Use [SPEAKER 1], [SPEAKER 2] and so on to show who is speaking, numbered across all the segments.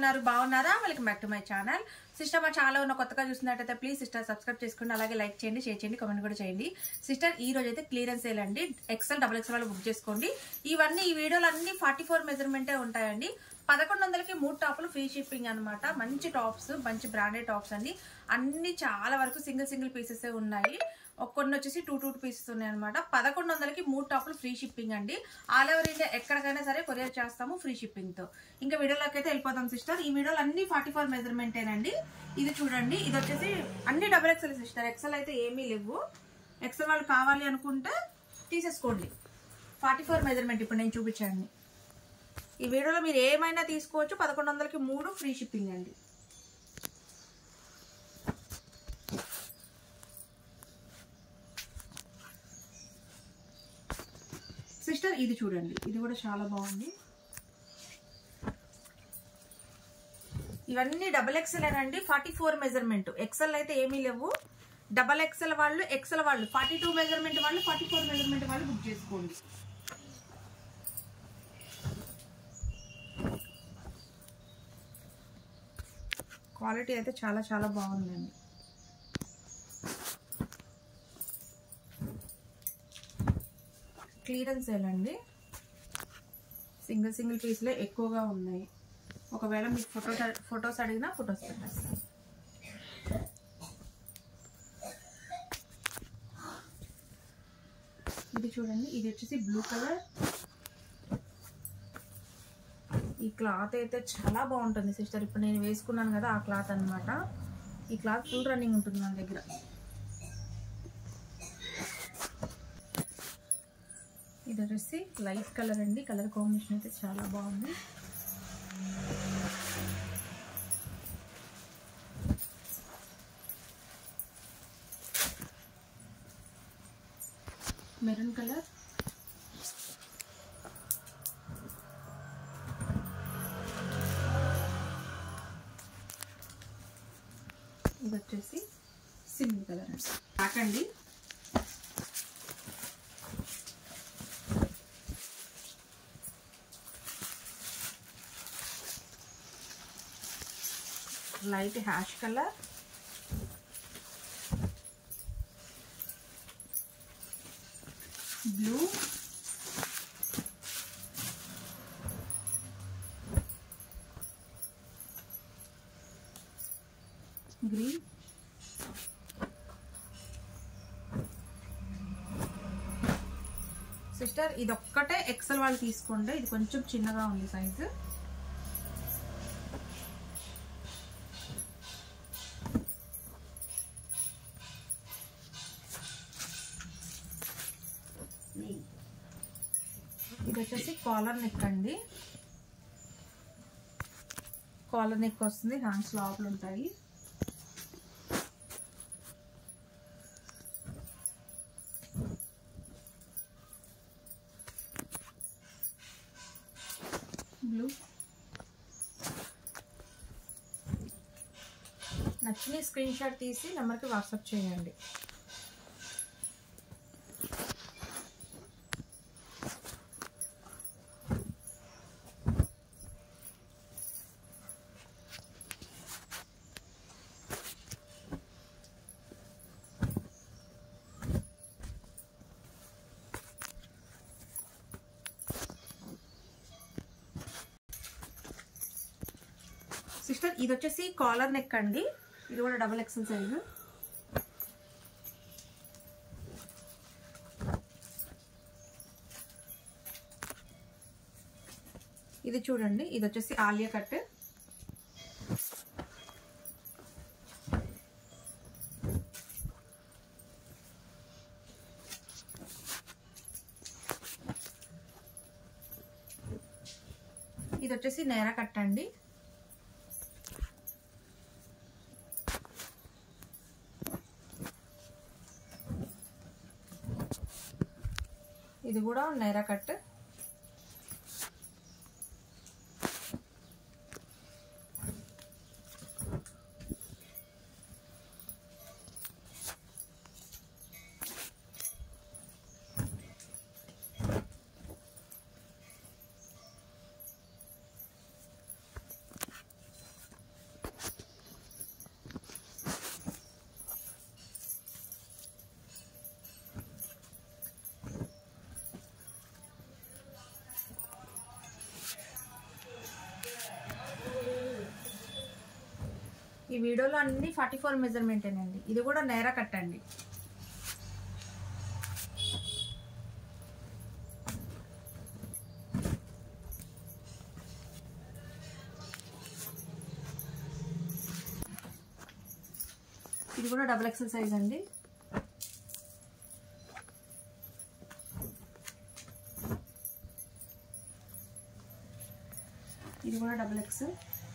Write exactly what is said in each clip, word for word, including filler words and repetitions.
[SPEAKER 1] ఉన్నారు బాగున్నారా welcome back to my channel sister మా ఛానల్ ఉన్న కొత్తగా చూస్తున్నట్టయితే ప్లీజ్ సిస్టర్ సబ్స్క్రైబ్ చేసుకోండి అలాగే లైక్ చేయండి షేర్ చేయండి కామెంట్ కూడా చేయండి సిస్టర్ ఈ రోజు అయితే క్లియరెన్స్ సేల్ అండి ఎక్సెల్ డబుల్ ఎక్సెల్ వాళ్ళు బుక్ చేసుకోండి ఇవన్నీ ఈ వీడియోలు అన్ని ఫార్టీ ఫోర్ మెజర్మెంటే ఉంటాయండి పదకొండు వందలకి మూడు టాపులు ఫ్రీ షిప్పింగ్ అనమాట మంచి టాప్స్ మంచి బ్రాండెడ్ టాప్స్ అండి అన్ని చాలా వరకు సింగిల్ సింగిల్ పీసెస్ ఉన్నాయి కొన్ని వచ్చేసి టూ టూ పీసెస్ ఉన్నాయి అనమాట పదకొండు వందలకి మూడు టాపులు ఫ్రీ షిప్పింగ్ అండి ఆల్ ఓవర్ ఇండియా ఎక్కడికైనా సరే కొరియర్ చేస్తాము ఫ్రీ షిప్పింగ్ తో ఇంకా వీడియోలోకి అయితే వెళ్ళిపోతాం సిస్టర్ ఈ వీడియోలు అన్ని ఫార్టీ ఫోర్ మెజర్మెంటేనండి ఇది చూడండి ఇది వచ్చేసి అన్ని డబుల్ ఎక్సెల్ సిస్టర్ ఎక్సెల్ అయితే ఏమీ లేవు ఎక్సెల్ వాళ్ళు కావాలి అనుకుంటే తీసేసుకోండి ఫార్టీ ఫోర్ మెజర్మెంట్ ఇప్పుడు నేను చూపించాను ఈ వీడియోలో మీరు ఏమైనా తీసుకోవచ్చు పదకొండు వందలకి మూడు ఫ్రీ షిప్పింగ్ అండి సిస్టర్ ఇది చూడండి ఇది కూడా చాలా బాగుంది ఇవన్నీ డబల్ ఎక్సెల్ అండి ఫార్టీ ఫోర్ మెజర్మెంట్ ఎక్సెల్ అయితే ఏమీ లేవు డబల్ ఎక్సెల్ వాళ్ళు ఎక్సెల్ వాళ్ళు ఫార్టీ టూ మెజర్మెంట్ వాళ్ళు ఫార్టీ ఫోర్ మెజర్మెంట్ వాళ్ళు బుక్ చేసుకోండి క్వాలిటీ అయితే చాలా చాలా బాగుందండి క్లియరెన్స్ సేల్ అండి సింగిల్ సింగిల్ పీస్లే ఎక్కువగా ఉన్నాయి ఒకవేళ మీకు ఫోటో ఫొటోస్ అడిగినా ఫొటోస్ పెట్టేస్తాను ఇది చూడండి ఇది వచ్చేసి బ్లూ కలర్ ఈ క్లాత్ అయితే చాలా బాగుంటుంది సిస్టర్ ఇప్పుడు నేను వేసుకున్నాను కదా ఆ క్లాత్ అనమాట ఈ క్లాత్ ఫుల్ రన్నింగ్ ఉంటుంది నా దగ్గర ఇది వచ్చేసి లైట్ కలర్ అండి కలర్ కాంబినేషన్ అయితే చాలా బాగుంది మెరూన్ కలర్ ఇది వచ్చేసి సిల్వర్ కలర్ అండి బ్లాక్ అండి light ash colour blue green sister ఇది ఒక్కటే ఎక్సెల్ వాళ్ళు తీసుకోండి ఇది కొంచెం చిన్నగా ఉంది సైజు ఇది వచ్చేసి కాలర్ నెక్ అండి కాలర్ నెక్ వస్తుంది హ్యాండ్స్ లోపల ఉంటాయి బ్లూ నచ్చిన స్క్రీన్ షాట్ తీసి నెంబర్కి వాట్సాప్ చేయండి సిస్టర్ ఇది వచ్చేసి కాలర్ నెక్ అండి ఇది కూడా డబుల్ ఎక్సెల్ సైజు ఇది చూడండి ఇది వచ్చేసి ఆలియా కట్ ఇది వచ్చేసి నేరా కట్ అండి ఇది కూడా నైరా కట్ ఈ వీడియోలో అన్ని ఫార్టీ ఫోర్ మెజర్మెంటేనండి. ఇది కూడా నేరా కట్ అండి. ఇది కూడా డబుల్ ఎక్సెల్ సైజ్ అండి. ఇది కూడా డబుల్ ఎక్సెల్.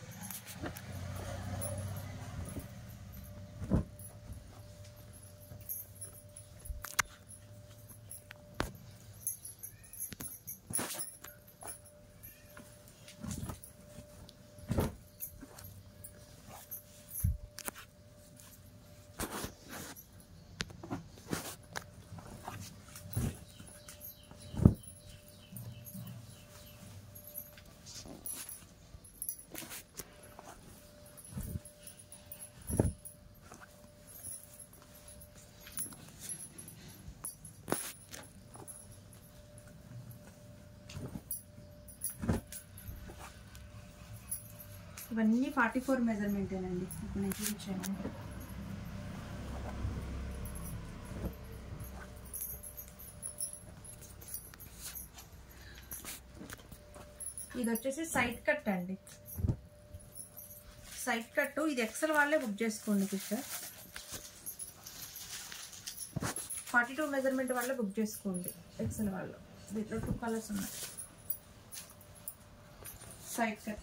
[SPEAKER 1] ఇవన్నీ ఫార్టీ ఫోర్ మెజర్మెంటేనండి. ఇప్పుడు నేను చూపించాను. ఇది వచ్చేసి సైడ్ కట్ అండి. సైడ్ కట్ ఇది ఎక్సెల్ వాళ్ళే బుక్ చేసుకోండి సిస్టర్. ఫార్టీ టూ మెజర్మెంట్ వాళ్ళే బుక్ చేసుకోండి ఎక్సెల్ వాళ్ళు. దీంట్లో టూ కలర్స్ ఉన్నాయి. సైడ్ కట్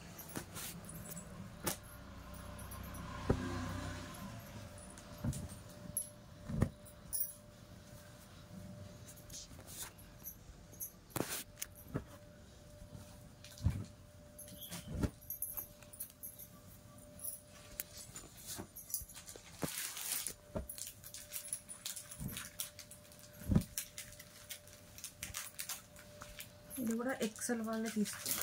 [SPEAKER 1] ఇది కూడా ఎక్సెల్ వాళ్ళే తీసుకోండి.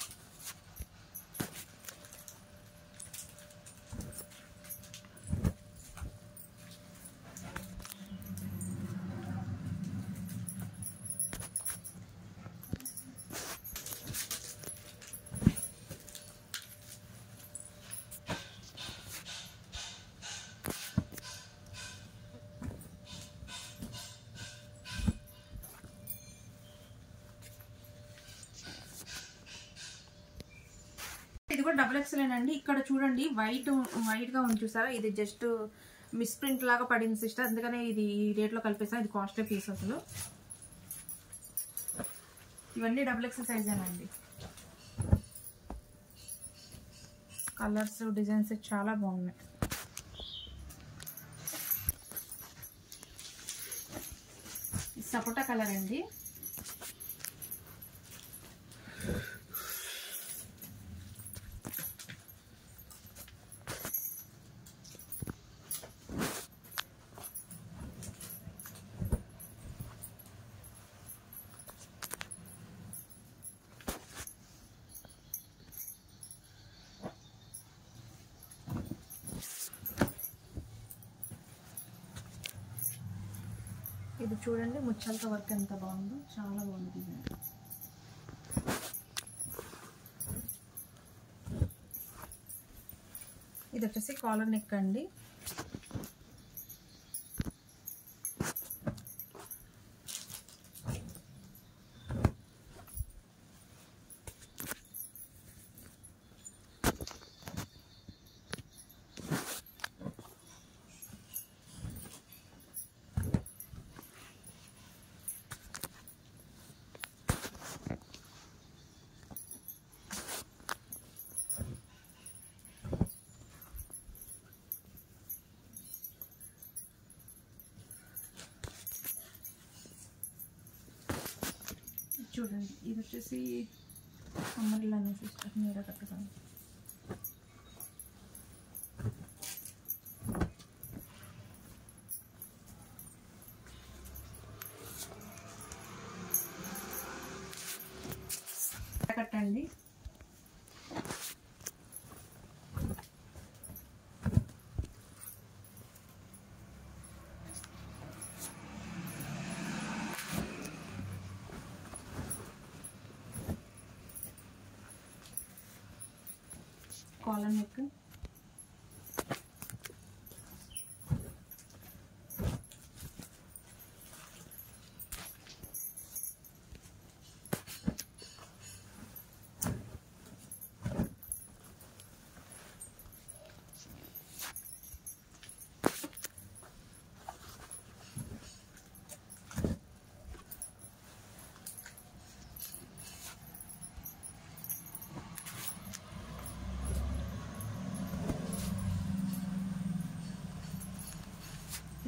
[SPEAKER 1] ఇది కూడా డబుల్ ఎక్సెల్ అండి. ఇక్కడ చూడండి వైట్ వైట్ గా ఉంది చూసారా, ఇది జస్ట్ మిస్ ప్రింట్ లాగా పడింది సిస్టర్, అందుకనే ఇది రేట్ లో కలిపేసాను. ఇది కాస్ట్లీ పీస్ అసలు. ఇవన్నీ డబుల్ ఎక్సెల్ సైజ్ అండి. కలర్స్ డిజైన్స్ చాలా బాగున్నాయి. సపోటా కలర్ అండి. ఇది చూడండి ముచ్చలతో వర్క్ ఎంత బాగుందో, చాలా బాగుంది డిజైన్. ఇది వచ్చేసి కాలర్ నెక్ అండి. చూడండి ఇది వచ్చేసి అమ్మర్లానే సిస్టర్, మీరా కట్టుకోండి. కట్టండి. కాలర్ నెక్,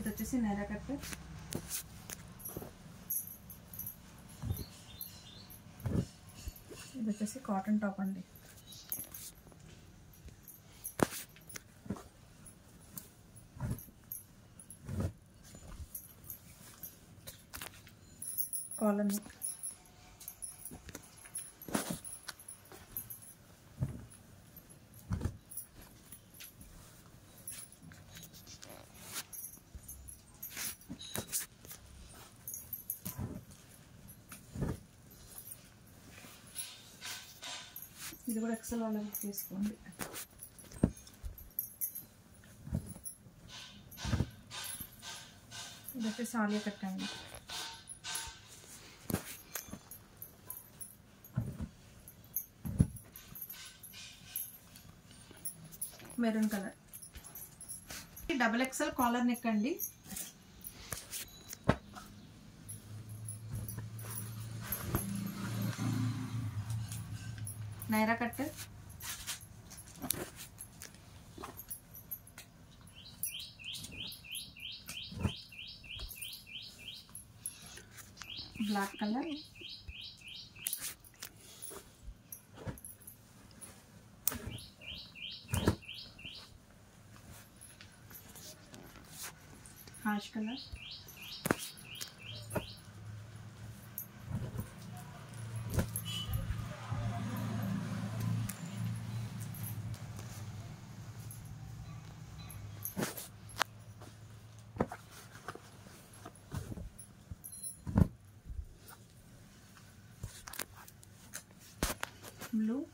[SPEAKER 1] ఇది వచ్చేసి నైరా కట్. ఇది వచ్చేసి కాటన్ టాప్ అండి. Collar neck. ఇది కూడా ఎక్సెల్ వాళ్ళకి తీసుకోండి. ఇది వచ్చేసి ఆలియా కట్ అండి. Maroon colour. Double XL collar neck అండి. Naira cut. Black colour. Ash colour. Blue.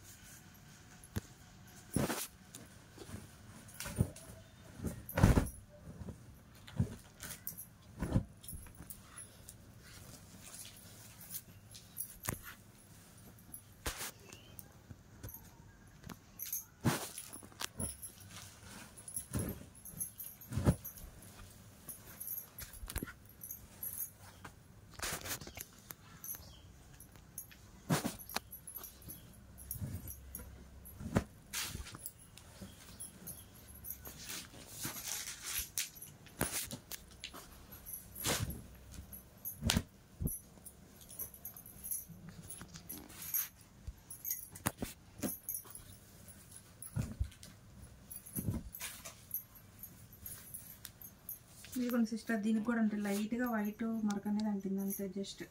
[SPEAKER 1] ఇదిగోండి సిస్టర్, దీనికి కూడా అంటే లైట్గా వైట్ మరక అనేది అంటుంది అంతే, జస్ట్.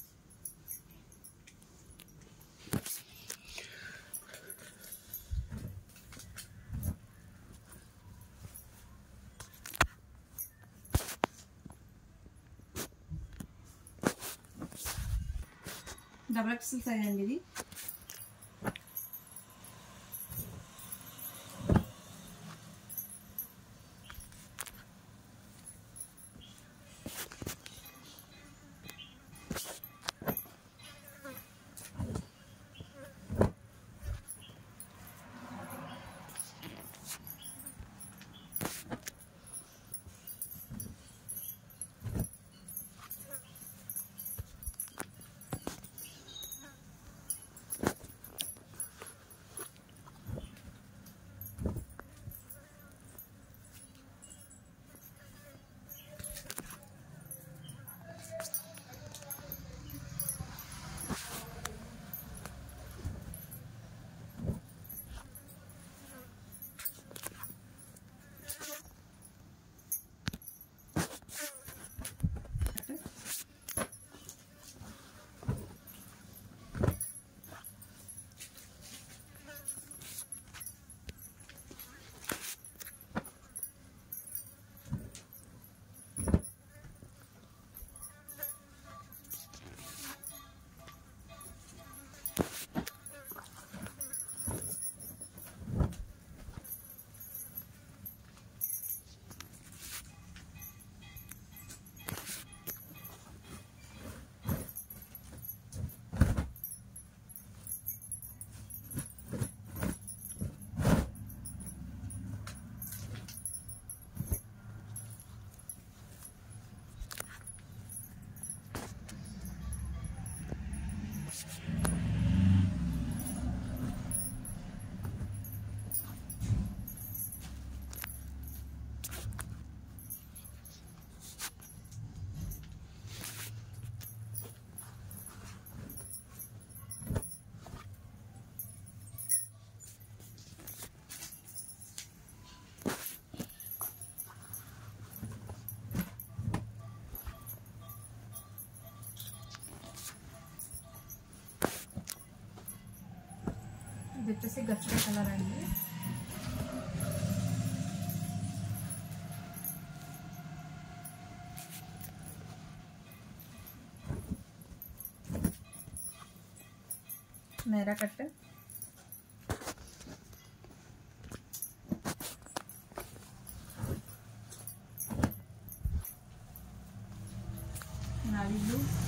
[SPEAKER 1] డబుల్ ఎక్సెల్ సైజ్ అండి ఇది. ఇది వచ్చేసి గచ్చల కలర్ అండి. మేరా కట్, నావీ బ్లూ,